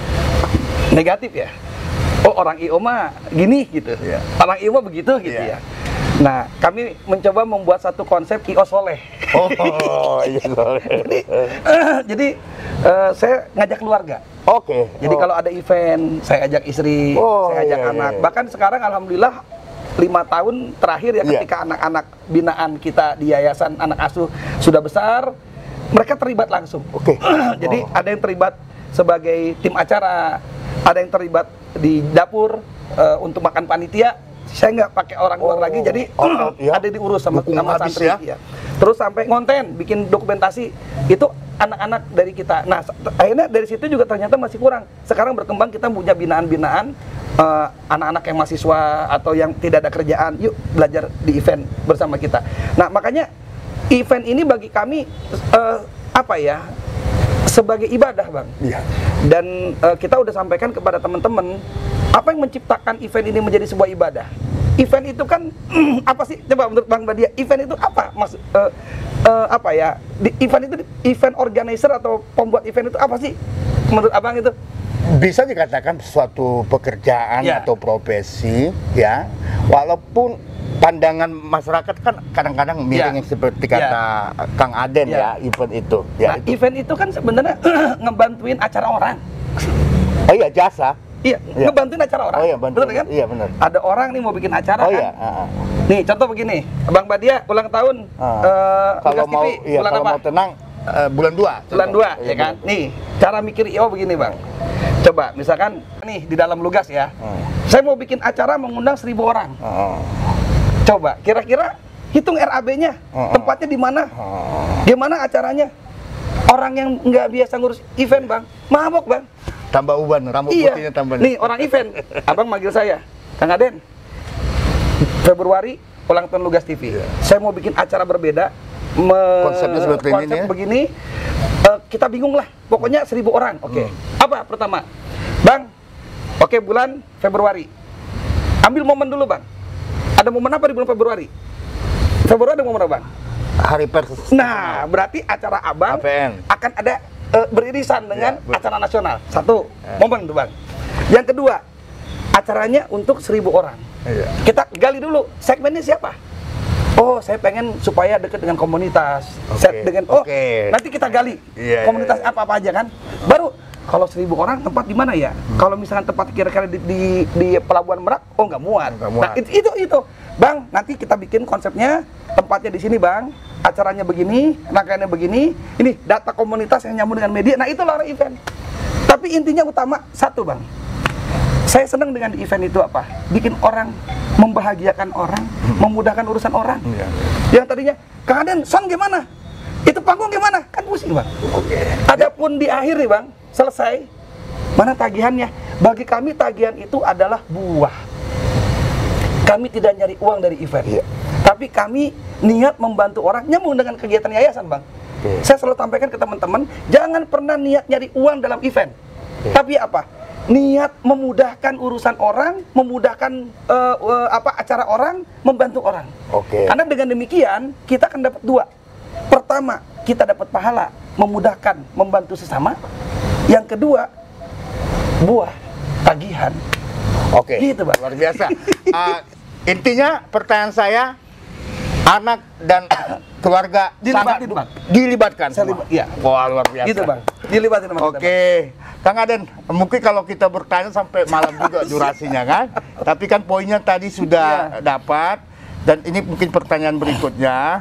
negatif ya. Oh orang I O mah gini gitu, ya. Orang I O mah begitu gitu ya. ya. Nah, kami mencoba membuat satu konsep I O soleh. Oh, iya soleh. jadi, uh, jadi uh, saya ngajak keluarga. Oke. Okay. Jadi oh. kalau ada event, saya ajak istri, oh, saya ajak iya, anak. iya. Bahkan sekarang alhamdulillah lima tahun terakhir ya, ketika anak-anak yeah. binaan kita di yayasan anak asuh sudah besar, mereka terlibat langsung. Oke. Okay. Jadi oh. ada yang terlibat sebagai tim acara, ada yang terlibat di dapur uh, untuk makan panitia. Saya nggak pakai orang luar Oh. lagi, jadi Oh, iya. ada diurus sama, Dukung sama habis santri. ya. Ya. Terus sampai ngonten, bikin dokumentasi, itu anak-anak dari kita. Nah, akhirnya dari situ juga ternyata masih kurang. Sekarang berkembang, kita punya binaan-binaan uh, anak-anak yang mahasiswa atau yang tidak ada kerjaan, yuk belajar di event bersama kita. Nah, makanya event ini bagi kami uh, apa ya? Sebagai ibadah, Bang. Iya. Dan uh, kita udah sampaikan kepada teman-teman, apa yang menciptakan event ini menjadi sebuah ibadah? Event itu kan apa sih? Coba menurut Bang Badia, event itu apa? Mas, uh, uh, apa ya? Di, event itu event organizer atau pembuat event itu apa sih? Menurut Abang itu? Bisa dikatakan suatu pekerjaan Ya. atau profesi, ya. Walaupun pandangan masyarakat kan kadang-kadang miring Ya. seperti Ya. kata Kang Aden Ya. ya, event itu. Ya, Nah, itu. event itu kan sebenarnya ngebantuin acara orang. Oh iya, jasa. Iya, Iya. ngebantuin acara orang. Oh iya, bantu. Bener kan? Iya, benar. Ada orang nih mau bikin acara Oh kan? iya, heeh. Nih, contoh begini, Bang Badia ulang tahun Ah. eh, Kalau Lukas mau T V, iya, bulan kalau apa? mau tenang eh, bulan dua. Bulan dua, ya kan? Nih, cara mikir I O begini, Bang. Coba, misalkan nih di dalam Lugas ya, Hmm. saya mau bikin acara mengundang seribu orang. Heeh. Coba, kira-kira hitung R A B-nya, Hmm. tempatnya di mana, Heeh. gimana acaranya? Orang yang nggak biasa ngurus event, Bang, mabok, Bang. Tambah uban, rambut Iya, putihnya tambah. nih orang event, Abang manggil saya, Kang Aden, Februari ulang tahun Lugas T V. Iya. Saya mau bikin acara berbeda, me- Konsepnya seperti ini konsep nih ya? begini, eh, kita bingung lah, pokoknya seribu orang. Oke, Hmm. apa pertama, Bang? Oke, bulan Februari. Ambil momen dulu, Bang. Ada momen apa di bulan Februari? Februari ada momen apa, Bang? Hari pers. Nah, berarti acara Abang A P N. akan ada eh, beririsan dengan Ya, betul. acara nasional. Satu, Ya. momen tuh, Bang. Yang kedua, acaranya untuk seribu orang. Iya. Kita gali dulu, segmennya siapa? Oh, saya pengen supaya dekat dengan komunitas. Oke, Set dengan oh, oke. nanti kita gali Iya, komunitas iya, iya. apa-apa aja kan. Baru kalau seribu orang tempat di mana ya? Hmm. Kalau misalkan tempat kira-kira di, di, di Pelabuhan Merak, oh nggak muat. Nggak muat. Nah, itu, itu itu. Bang, nanti kita bikin konsepnya, tempatnya di sini, Bang. Acaranya begini, rangkaiannya begini. Ini data komunitas yang nyambung dengan media. Nah, itu orang event. Tapi intinya utama satu, Bang. Saya senang dengan di event itu apa? Bikin orang, membahagiakan orang, memudahkan urusan orang. Iya. Yang tadinya, Kang Aden, sound gimana? Itu panggung gimana? Kan pusing, Bang. Oke. Adapun di akhir nih, Bang, selesai, mana tagihannya? Bagi kami tagihan itu adalah buah. Kami tidak nyari uang dari event, Iya. tapi kami niat membantu orang nyambung dengan kegiatan yayasan, Bang. Oke. Saya selalu sampaikan ke teman-teman, jangan pernah niat nyari uang dalam event, tapi apa? Niat memudahkan urusan orang, memudahkan eh, eh, apa acara orang, membantu orang. Oke. Karena dengan demikian kita akan dapat dua. Pertama, kita dapat pahala, memudahkan, membantu sesama. Yang kedua, buah, tagihan. Oke. Gitu, Bang. Luar biasa. Ah, intinya pertanyaan saya, anak dan keluarga Dilibatin, sangat- Bang. Dilibatkan. Saya semua? libat- iya. Wah, luar biasa. Gitu, Bang. Dilibatin sama kita, Oke, Kang Aden, mungkin kalau kita bertanya sampai malam juga durasinya kan. Tapi kan poinnya tadi sudah Iya. dapat, dan ini mungkin pertanyaan berikutnya.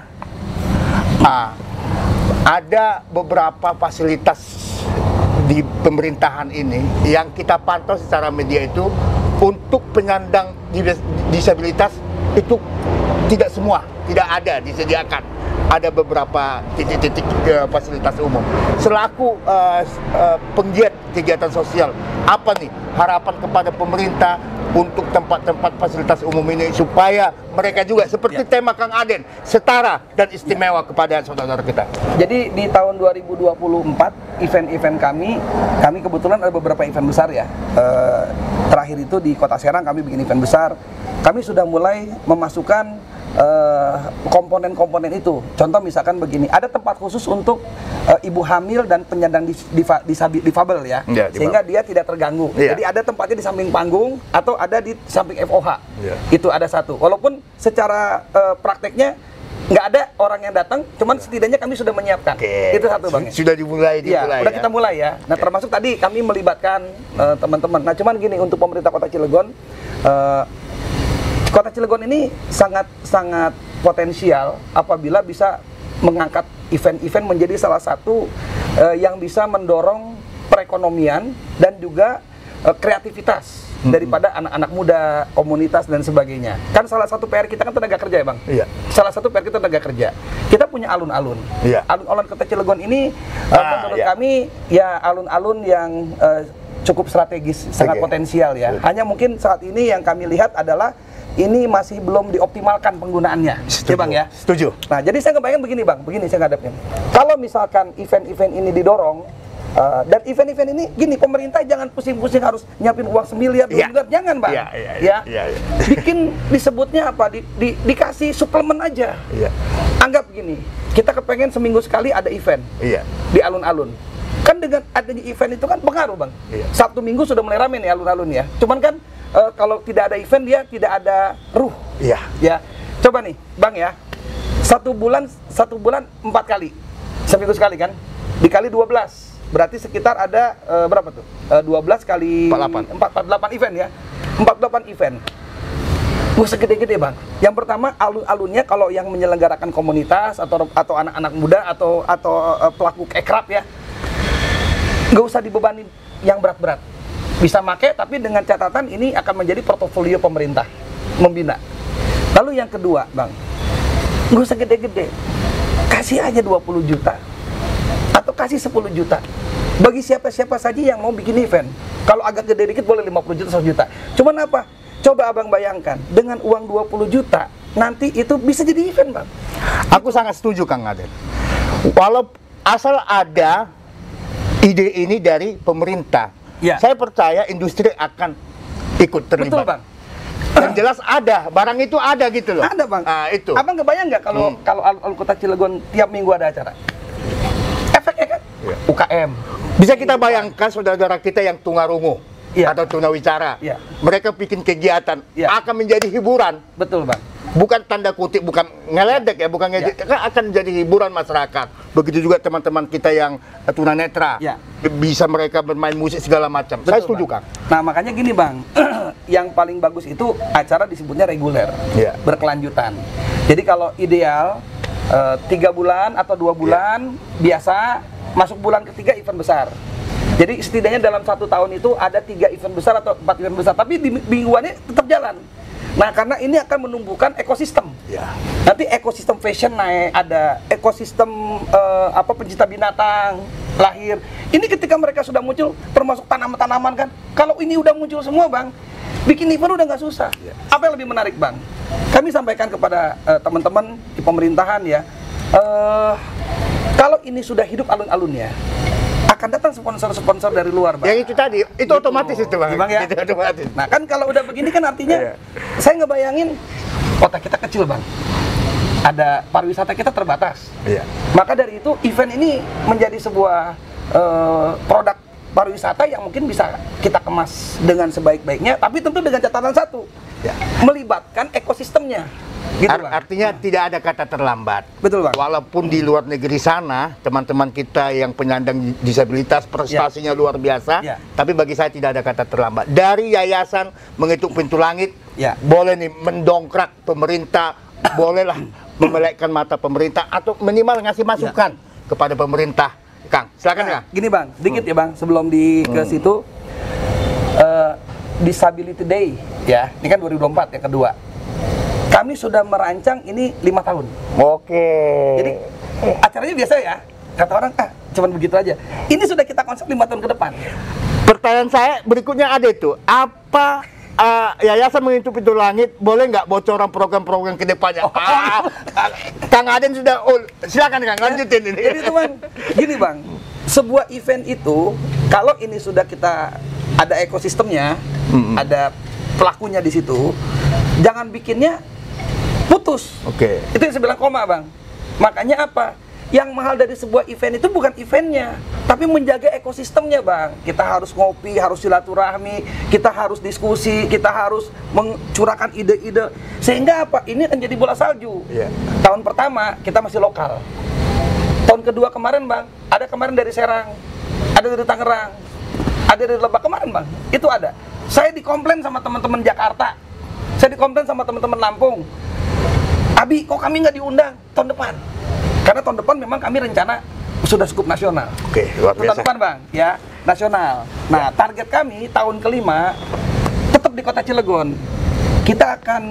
Ah, ada beberapa fasilitas di pemerintahan ini yang kita pantau secara media itu untuk penyandang dis- disabilitas itu tidak semua, tidak ada disediakan. Ada beberapa titik-titik eh, fasilitas umum. Selaku eh, s- eh, penggiat kegiatan sosial, apa nih harapan kepada pemerintah untuk tempat-tempat fasilitas umum ini supaya mereka juga seperti Ya. tema Kang Aden, setara dan istimewa kepada saudara-saudara kita. Jadi di tahun dua ribu dua puluh empat event-event kami, kami kebetulan ada beberapa event besar ya. Eh, terakhir itu di Kota Serang kami bikin event besar. Kami sudah mulai memasukkan eh, komponen-komponen itu. Contoh misalkan begini, ada tempat khusus untuk eh, ibu hamil dan penyandang dis, difa, disabi, difabel ya, Ya, difabel. sehingga dia tidak terganggu. Iya. Jadi ada tempatnya di samping panggung atau ada di samping F O H. Iya. Itu ada satu. Walaupun secara eh, prakteknya nggak ada orang yang datang, cuman setidaknya kami sudah menyiapkan. Oke. Itu satu, Bang. Sudah dimulai, Iya, dimulai. udah ya? kita mulai ya. Nah, termasuk tadi kami melibatkan eh, teman-teman. Nah, cuman gini, untuk pemerintah Kota Cilegon, eh, Kota Cilegon ini sangat sangat potensial apabila bisa mengangkat event-event menjadi salah satu eh, yang bisa mendorong perekonomian dan juga uh, kreativitas hmm. daripada anak-anak muda, komunitas dan sebagainya. Kan salah satu P R kita kan tenaga kerja ya Bang. Iya. Salah satu P R kita tenaga kerja. Kita punya alun-alun. Iya. Alun-alun Kota Cilegon ini uh, ah, menurut iya. kami ya alun-alun yang uh, cukup strategis, sangat okay. potensial ya. Betul. Hanya mungkin saat ini yang kami lihat adalah ini masih belum dioptimalkan penggunaannya. Setuju. Ya Bang ya? Setuju. Nah, jadi saya ngebayang begini Bang, begini saya ngadepin. Kalau misalkan event-event ini didorong, uh, dan event-event ini gini, pemerintah jangan pusing-pusing harus nyiapin uang semiliar, dua ya. miliar, jangan Bang. Ya, ya, ya, ya. ya, ya. Bikin disebutnya apa, di, di, dikasih suplemen aja. Ya. Anggap begini, kita kepengen seminggu sekali ada event ya. di alun-alun. Kan dengan adanya event itu kan pengaruh Bang. Ya. Sabtu Minggu sudah mulai rame nih alun-alun ya. Cuman kan Uh, kalau tidak ada event dia tidak ada ruh. Iya. Ya. Coba nih, Bang ya. Satu bulan satu bulan empat kali. Seminggu sekali kan? Dikali dua belas. Berarti sekitar ada uh, berapa tuh? Uh, dua belas kali empat puluh delapan event ya. empat puluh delapan event. Wah, segede-gede Bang. Yang pertama alun-alunnya kalau yang menyelenggarakan komunitas atau atau anak-anak muda atau atau uh, pelaku ekrab ya. Nggak usah dibebani yang berat-berat. Bisa make, tapi dengan catatan ini akan menjadi portofolio pemerintah membina. Lalu yang kedua, Bang, nggak usah gede-gede, kasih aja dua puluh juta atau kasih sepuluh juta bagi siapa-siapa saja yang mau bikin event. Kalau agak gede dikit boleh lima puluh juta, seratus juta. Cuman apa? Coba Abang bayangkan, dengan uang dua puluh juta nanti itu bisa jadi event, Bang. Aku sangat setuju Kang Aden. Walau asal ada ide ini dari pemerintah, ya. Saya percaya industri akan ikut terlibat. Betul Bang. Yang jelas ada, barang itu ada gitu loh. Ada Bang. Ah, itu. Abang kebayang nggak kalau hmm. kalau alun Kota Cilegon tiap minggu ada acara? Efeknya kan? Ya. U K M. Bisa kita bayangkan saudara-saudara kita yang tunarungu ya. Atau tunawicara, ya. Mereka bikin kegiatan ya. Akan menjadi hiburan. Betul Bang. Bukan tanda kutip, bukan ngeledek ya, bukan ngejek, ya. Akan jadi hiburan masyarakat. Begitu juga teman-teman kita yang tunanetra, ya. Bisa mereka bermain musik segala macam. Betul, saya setuju Kang. Nah makanya gini Bang, yang paling bagus itu acara disebutnya reguler, ya. Berkelanjutan. Jadi kalau ideal uh, tiga bulan atau dua bulan ya. Biasa, masuk bulan ketiga event besar. Jadi setidaknya dalam satu tahun itu ada tiga event besar atau empat event besar, tapi di mingguannya tetap jalan. Nah, karena ini akan menumbuhkan ekosistem. Ya. Nanti ekosistem fashion naik, ada ekosistem uh, apa pencinta binatang lahir. Ini ketika mereka sudah muncul, termasuk tanaman-tanaman kan. Kalau ini udah muncul semua, Bang, bikin event udah nggak susah. Ya. Apa yang lebih menarik, Bang? Kami sampaikan kepada uh, teman-teman di pemerintahan ya, uh, kalau ini sudah hidup alun-alunnya, akan datang sponsor-sponsor dari luar, Bang. Yang itu tadi, itu gitu. Otomatis itu, Bang. Bang ya? Itu otomatis. Nah, kan kalau udah begini kan artinya yeah. Saya ngebayangin kota kita kecil, Bang. Ada pariwisata kita terbatas. Yeah. Maka dari itu event ini menjadi sebuah uh, produk pariwisata yang mungkin bisa kita kemas dengan sebaik-baiknya, tapi tentu dengan catatan satu. Yeah. Melibatkan ekosistemnya. Gitu, Art artinya hmm. tidak ada kata terlambat. Betul Bang. Walaupun di luar negeri sana teman-teman kita yang penyandang disabilitas prestasinya ya. Luar biasa, ya. Tapi bagi saya tidak ada kata terlambat. Dari yayasan Mengetuk Pintu Langit, ya. Boleh nih mendongkrak pemerintah, bolehlah memelekkan mata pemerintah atau minimal ngasih masukan ya. Kepada pemerintah. Kang, silakan nah, Kang. Gini Bang, sedikit hmm. ya Bang sebelum di ke hmm. situ uh, Disability Day ya. Ini kan dua ribu dua puluh empat yang kedua. Kami sudah merancang ini lima tahun. Oke. Jadi acaranya biasa ya. Kata orang, ah cuman begitu aja. Ini sudah kita konsep lima tahun ke depan. Pertanyaan saya berikutnya ada itu. Apa uh, Yayasan Mengetuk Pintu Langit boleh nggak bocoran program-program ke depannya? Oh, ah, Kang Aden sudah, oh, silakan Kang, lanjutin ini. Jadi teman, gini Bang, sebuah event itu, kalau ini sudah kita ada ekosistemnya, hmm. ada pelakunya di situ, jangan bikinnya putus. Oke. Okay. Itu yang saya bilang koma, Bang. Makanya apa? Yang mahal dari sebuah event itu bukan eventnya, tapi menjaga ekosistemnya, Bang. Kita harus ngopi, harus silaturahmi, kita harus diskusi, kita harus mencurahkan ide-ide. Sehingga apa? Ini akan jadi bola salju. Yeah. Tahun pertama kita masih lokal. Tahun kedua kemarin, Bang, ada kemarin dari Serang, ada dari Tangerang, ada dari Lebak kemarin, Bang. Itu ada. Saya dikomplain sama teman-teman Jakarta. Saya dikomplain sama teman-teman Lampung. Abi, kok kami nggak diundang tahun depan? Karena tahun depan memang kami rencana sudah cukup nasional. Oke, luar biasa. Tahun depan Bang, ya nasional. Nah, target kami tahun kelima tetap di Kota Cilegon. Kita akan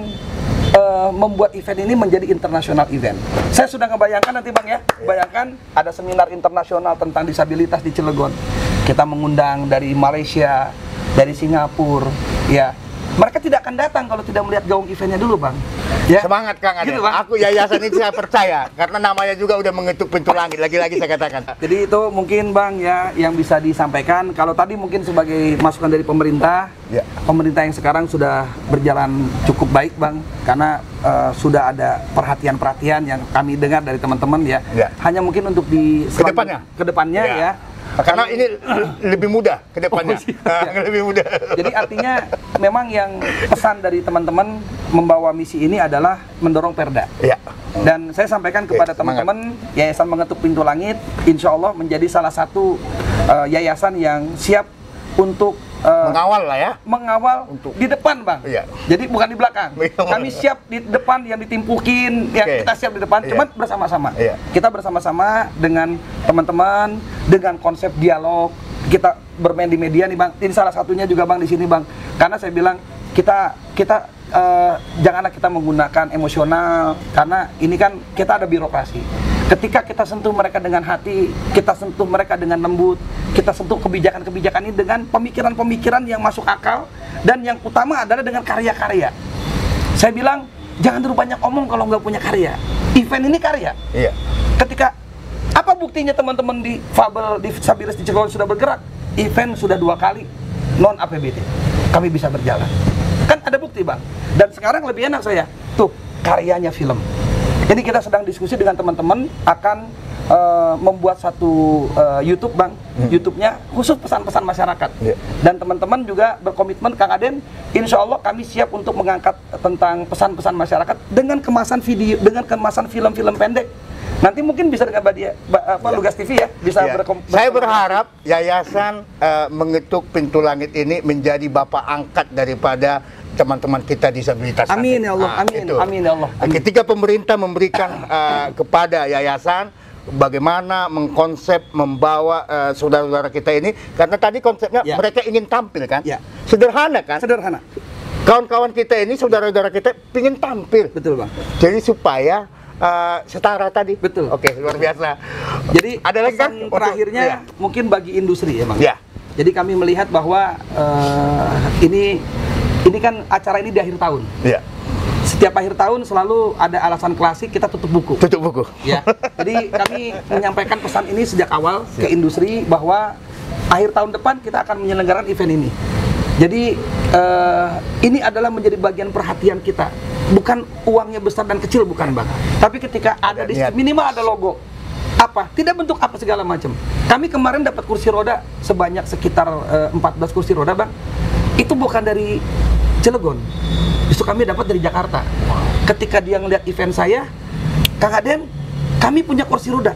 uh, membuat event ini menjadi internasional event. Saya sudah ngebayangkan nanti Bang ya, bayangkan ada seminar internasional tentang disabilitas di Cilegon. Kita mengundang dari Malaysia, dari Singapura, ya. Mereka tidak akan datang kalau tidak melihat gaung eventnya dulu Bang. Ya. Semangat Kang Aden. Gitu, Bang. Aku yayasan ini saya percaya karena namanya juga udah mengetuk pintu langit. Lagi-lagi saya katakan. Jadi itu mungkin Bang ya yang bisa disampaikan. Kalau tadi mungkin sebagai masukan dari pemerintah, ya. Pemerintah yang sekarang sudah berjalan cukup baik Bang, karena uh, sudah ada perhatian-perhatian yang kami dengar dari teman-teman ya. ya. Hanya mungkin untuk di kedepannya, kedepannya ya. ya. Karena ini lebih mudah ke depannya. Oh, ya. Lebih mudah. Jadi artinya memang yang pesan dari teman-teman membawa misi ini adalah mendorong perda. Ya. Dan saya sampaikan kepada teman-teman Yayasan Mengetuk Pintu Langit, insya Allah menjadi salah satu uh, yayasan yang siap untuk uh, mengawal lah ya. Mengawal untuk di depan Bang. Iya. Jadi bukan di belakang. Kami siap di depan yang ditimpukin, yang okay. kita siap di depan, iya. Cuman bersama-sama. Iya. Kita bersama-sama dengan teman-teman, dengan konsep dialog. Kita bermain di media nih Bang. Ini salah satunya juga Bang di sini Bang. Karena saya bilang kita kita uh, janganlah kita menggunakan emosional, karena ini kan kita ada birokrasi. Ketika kita sentuh mereka dengan hati, kita sentuh mereka dengan lembut, kita sentuh kebijakan-kebijakan ini dengan pemikiran-pemikiran yang masuk akal, dan yang utama adalah dengan karya-karya. Saya bilang, jangan terlalu banyak omong kalau nggak punya karya. Event ini karya. Iya. Ketika, apa buktinya teman-teman di Fabel, di Disabilitas di Cilegon sudah bergerak? Event sudah dua kali non A P B T. Kami bisa berjalan. Kan ada bukti Bang. Dan sekarang lebih enak saya. Tuh, karyanya film. Ini kita sedang diskusi dengan teman-teman akan uh, membuat satu uh, YouTube Bang, hmm. YouTube-nya khusus pesan-pesan masyarakat. Yeah. Dan teman-teman juga berkomitmen Kang Aden, insya Allah kami siap untuk mengangkat tentang pesan-pesan masyarakat dengan kemasan video, dengan kemasan film-film pendek. Nanti mungkin bisa dengan Badia, apa, ya. Lugas T V ya, bisa ya. berkom. Saya berharap Yayasan uh, Mengetuk Pintu Langit ini menjadi bapak angkat daripada teman-teman kita disabilitas. Amin nanti. Ya Allah, amin, nah, amin ya Allah. Amin. Ketika pemerintah memberikan uh, kepada yayasan bagaimana mengkonsep membawa uh, saudara-saudara kita ini, karena tadi konsepnya ya. Mereka ingin tampil kan, ya. Sederhana kan, sederhana. Kawan-kawan kita ini, saudara-saudara kita ingin tampil, betul Bang. Jadi supaya uh, setara tadi, betul. Oke, luar biasa. Jadi ada lagi kan terakhirnya ya. Mungkin bagi industri ya Bang. Ya. Jadi kami melihat bahwa uh, ini Ini kan acara ini di akhir tahun. Iya. Setiap akhir tahun selalu ada alasan klasik, kita tutup buku. Tutup buku. Ya. Jadi kami menyampaikan pesan ini sejak awal Siap. Ke industri bahwa akhir tahun depan kita akan menyelenggarakan event ini. Jadi uh, ini adalah menjadi bagian perhatian kita. Bukan uangnya besar dan kecil, bukan Bang. Tapi ketika ada di minimal ada logo. Apa? Tidak bentuk apa segala macam. Kami kemarin dapat kursi roda sebanyak sekitar uh, empat belas kursi roda Bang. Itu bukan dari Cilegon, justru kami dapat dari Jakarta. Ketika dia ngeliat event saya, Kang Aden, kami punya kursi roda,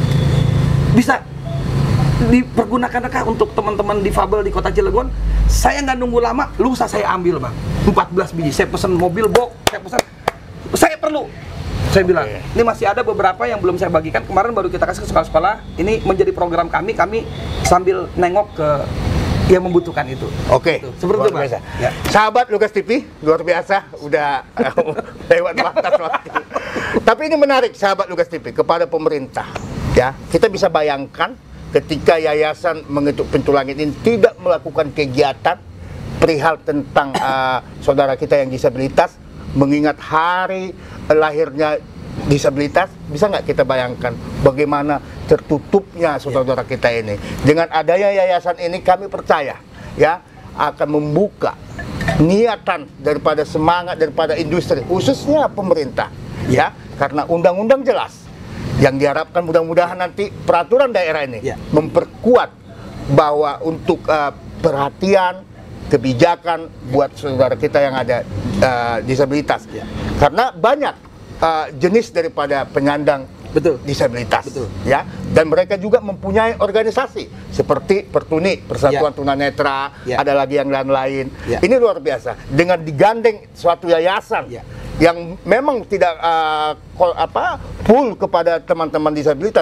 bisa dipergunakan untuk teman-teman difabel di Kota Cilegon. Saya nggak nunggu lama, lusa saya ambil Bang, empat belas biji. Saya pesan mobil box, saya pesan, saya perlu. Saya bilang, ini masih ada beberapa yang belum saya bagikan. Kemarin baru kita kasih ke sekolah-sekolah. Ini menjadi program kami, kami sambil nengok ke yang membutuhkan itu. Oke, gitu. Seperti itu Bang. Ya. Sahabat Lugas T V, luar biasa, udah lewat batas waktu. Tapi ini menarik, sahabat Lugas T V, kepada pemerintah. Ya, kita bisa bayangkan ketika Yayasan Mengetuk Pintu Langit ini tidak melakukan kegiatan perihal tentang uh, saudara kita yang disabilitas, mengingat hari lahirnya disabilitas, bisa nggak kita bayangkan bagaimana tertutupnya saudara-saudara kita ini. Dengan adanya yayasan ini, kami percaya ya akan membuka niatan daripada semangat daripada industri, khususnya pemerintah ya, karena undang-undang jelas yang diharapkan mudah-mudahan nanti peraturan daerah ini ya. Memperkuat bahwa untuk uh, perhatian kebijakan buat saudara kita yang ada uh, disabilitas ya. Karena banyak Uh, jenis daripada penyandang betul. Disabilitas, betul. Ya, dan mereka juga mempunyai organisasi seperti Pertuni, Persatuan ya. Tunanetra, ya. Ada lagi yang lain-lain. Ya. Ini luar biasa. Dengan digandeng suatu yayasan ya. Yang memang tidak uh, apa full kepada teman-teman disabilitas,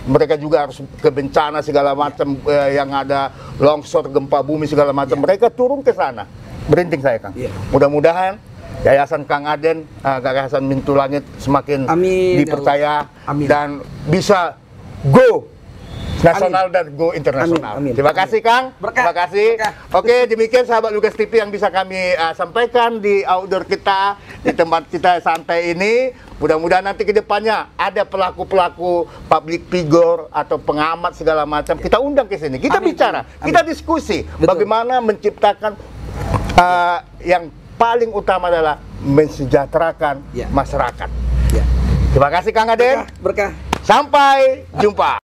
mereka juga harus ke bencana segala macam, ya. eh, yang ada longsor, gempa bumi segala macam, ya. Mereka turun ke sana. Berinting saya, Kang. Ya. Mudah-mudahan Yayasan Kang Aden, uh, Yayasan Mintu Langit semakin Amin, dipercaya ya Amin. Dan bisa go nasional Amin. Dan go internasional. Amin. Amin. Terima kasih, Kang. Berkah. Terima kasih. Berkah. Oke, demikian sahabat Lugas T V yang bisa kami uh, sampaikan di outdoor kita, di tempat kita santai ini. Mudah-mudahan nanti ke depannya ada pelaku-pelaku public figure atau pengamat segala macam, kita undang ke sini. Kita Amin. Bicara, Amin. Kita diskusi. Betul. Bagaimana menciptakan uh, yang paling utama adalah mensejahterakan ya. Masyarakat. Ya. Terima kasih, Kang Aden. Berkah. Berkah. Sampai jumpa.